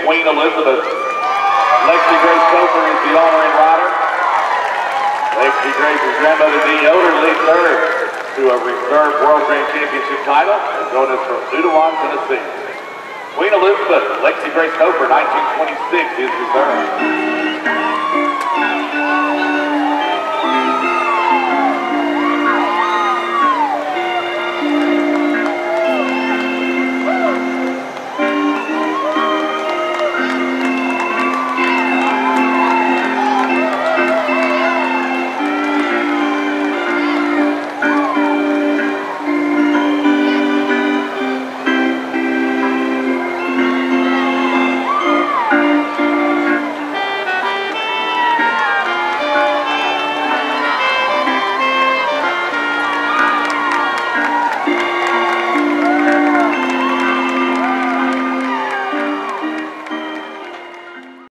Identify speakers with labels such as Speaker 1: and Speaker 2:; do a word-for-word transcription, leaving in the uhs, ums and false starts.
Speaker 1: Queen Elizabeth. Alexis Cofer is the owner and rider. Alexis Grace's grandmother, Dee Yoder, leads her to a reserve World Grand Championship title and joined us from Twhnc, Tennessee. Queen Elizabeth, Alexis Grace Cofer, nineteen twenty-six, is reserve.